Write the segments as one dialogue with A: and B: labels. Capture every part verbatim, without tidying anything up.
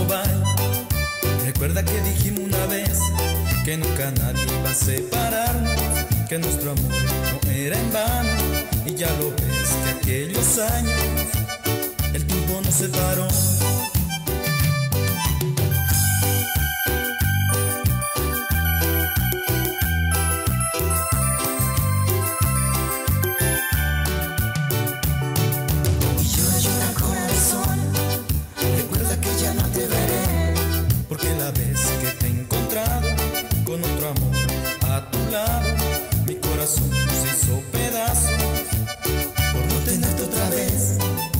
A: como va. Recuerda que dijimos una vez que nunca nadie iba a separarnos, que nuestro amor no era en vano. Y ya lo ves que aquellos años el tiempo nos separó. Porque la vez que te he encontrado con otro amor a tu lado, mi corazón se hizo pedazos por no tenerte otra vez.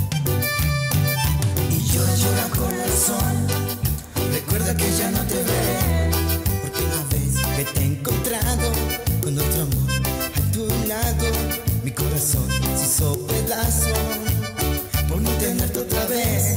A: Y llora, llora corazón, recuerda que ya no te veré.
B: Porque la vez que te he encontrado con otro amor a tu lado, mi corazón se hizo pedazos por no tenerte otra vez.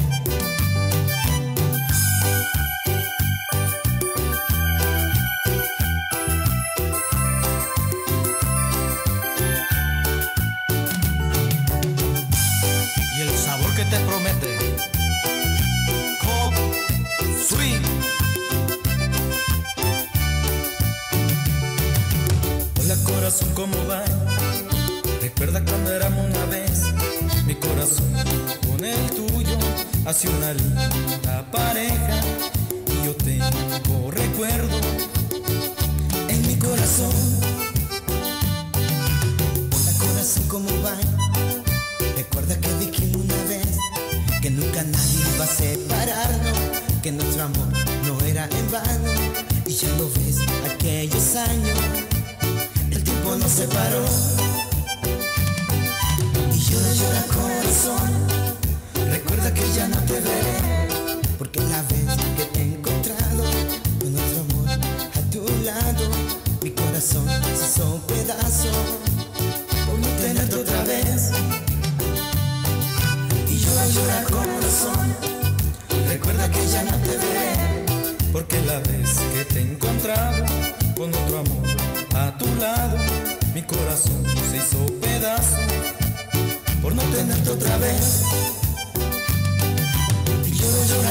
A: Que te promete Cobb Swing. Hola corazón, ¿cómo va? Recuerda cuando éramos una vez, mi corazón con el tuyo hace una linda pareja. Y yo tengo recuerdo en mi corazón.
B: Hola corazón, ¿cómo va? Recuerda que dijimos una vez que nunca nadie iba a separarnos, que nuestro amor no era en vano. Y ya lo ves, aquellos años el tiempo nos separó.
A: Y llora, llora corazón, recuerda que ya no te veré.
B: Porque la vez que te he encontrado con nuestro amor a tu lado, mi corazón se hizo pedazos
A: por no tenerte otra vez. Llora, llora corazón, recuerda que ya no te veré. Porque la vez que te he encontrado con otro amor a tu lado, mi corazón se hizo pedazo por no tenerte otra vez. Y llora, llora